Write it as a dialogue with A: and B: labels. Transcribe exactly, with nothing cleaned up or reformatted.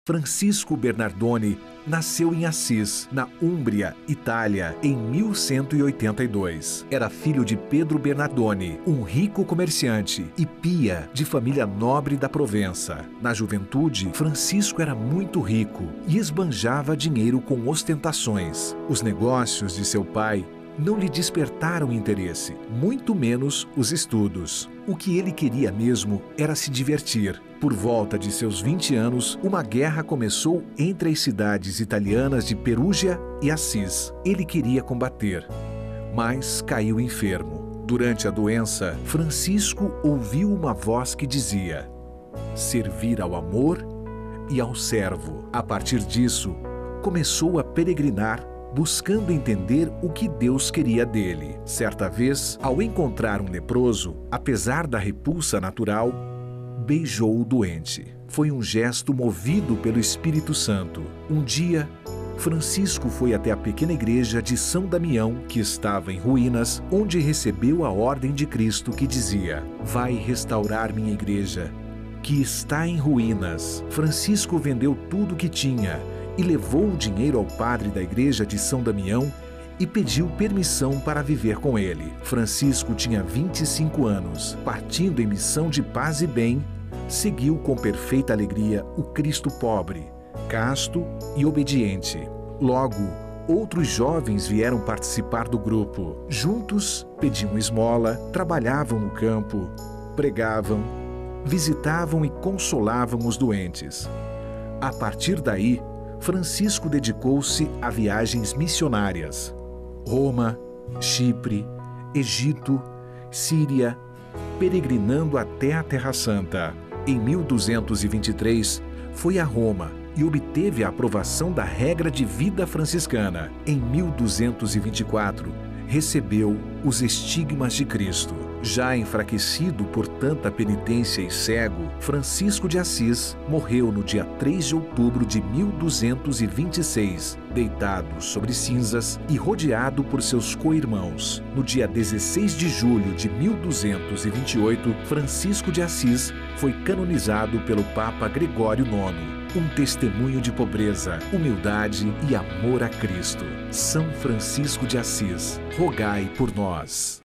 A: Francisco Bernardoni nasceu em Assis, na Úmbria, Itália, em mil cento e oitenta e dois. Era filho de Pedro Bernardoni, um rico comerciante, e Pia, de família nobre da Provença. Na juventude, Francisco era muito rico e esbanjava dinheiro com ostentações. Os negócios de seu pai não lhe despertaram interesse, muito menos os estudos. O que ele queria mesmo era se divertir. Por volta de seus vinte anos, uma guerra começou entre as cidades italianas de Perúgia e Assis. Ele queria combater, mas caiu enfermo. Durante a doença, Francisco ouviu uma voz que dizia: servir ao amor e ao servo. A partir disso, começou a peregrinar, buscando entender o que Deus queria dele. Certa vez, ao encontrar um leproso, apesar da repulsa natural, beijou o doente. Foi um gesto movido pelo Espírito Santo. Um dia, Francisco foi até a pequena igreja de São Damião, que estava em ruínas, onde recebeu a ordem de Cristo que dizia: vai restaurar minha igreja, que está em ruínas. Francisco vendeu tudo o que tinha e levou o dinheiro ao padre da igreja de São Damião e pediu permissão para viver com ele. Francisco tinha vinte e cinco anos. Partindo em missão de paz e bem, seguiu com perfeita alegria o Cristo pobre, casto e obediente. Logo, outros jovens vieram participar do grupo. Juntos, pediam esmola, trabalhavam no campo, pregavam, visitavam e consolavam os doentes. A partir daí, Francisco dedicou-se a viagens missionárias. Roma, Chipre, Egito, Síria, peregrinando até a Terra Santa. Em mil duzentos e vinte e três, foi a Roma e obteve a aprovação da regra de vida franciscana. Em mil duzentos e vinte e quatro, recebeu os estigmas de Cristo. Já enfraquecido por tanta penitência e cego, Francisco de Assis morreu no dia três de outubro de mil duzentos e vinte e seis, deitado sobre cinzas e rodeado por seus co-irmãos. No dia dezesseis de julho de mil duzentos e vinte e oito, Francisco de Assis foi canonizado pelo Papa Gregório nono. Um testemunho de pobreza, humildade e amor a Cristo. São Francisco de Assis, rogai por nós.